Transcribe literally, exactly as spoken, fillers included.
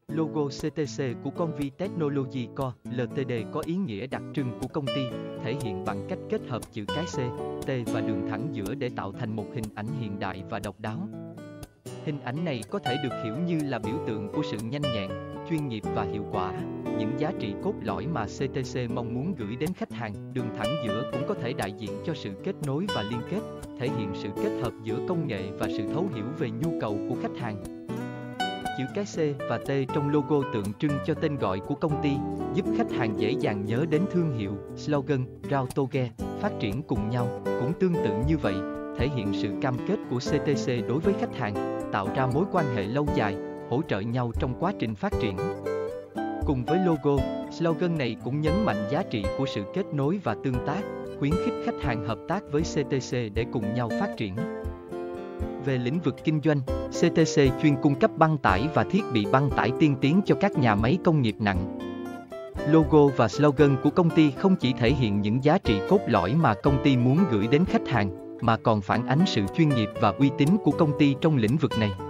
Logo xê tê xê của Convi Technology Co. Limited có ý nghĩa đặc trưng của công ty, thể hiện bằng cách kết hợp chữ cái C, T và đường thẳng giữa để tạo thành một hình ảnh hiện đại và độc đáo. Hình ảnh này có thể được hiểu như là biểu tượng của sự nhanh nhẹn, chuyên nghiệp và hiệu quả, những giá trị cốt lõi mà xê tê xê mong muốn gửi đến khách hàng. Đường thẳng giữa cũng có thể đại diện cho sự kết nối và liên kết, thể hiện sự kết hợp giữa công nghệ và sự thấu hiểu về nhu cầu của khách hàng. Chữ cái C và T trong logo tượng trưng cho tên gọi của công ty, giúp khách hàng dễ dàng nhớ đến thương hiệu, slogan, Rao Toge, phát triển cùng nhau, cũng tương tự như vậy, thể hiện sự cam kết của xê tê xê đối với khách hàng, tạo ra mối quan hệ lâu dài, hỗ trợ nhau trong quá trình phát triển. Cùng với logo, slogan này cũng nhấn mạnh giá trị của sự kết nối và tương tác, khuyến khích khách hàng hợp tác với xê tê xê để cùng nhau phát triển. Về lĩnh vực kinh doanh, xê tê xê chuyên cung cấp băng tải và thiết bị băng tải tiên tiến cho các nhà máy công nghiệp nặng. Logo và slogan của công ty không chỉ thể hiện những giá trị cốt lõi mà công ty muốn gửi đến khách hàng, mà còn phản ánh sự chuyên nghiệp và uy tín của công ty trong lĩnh vực này.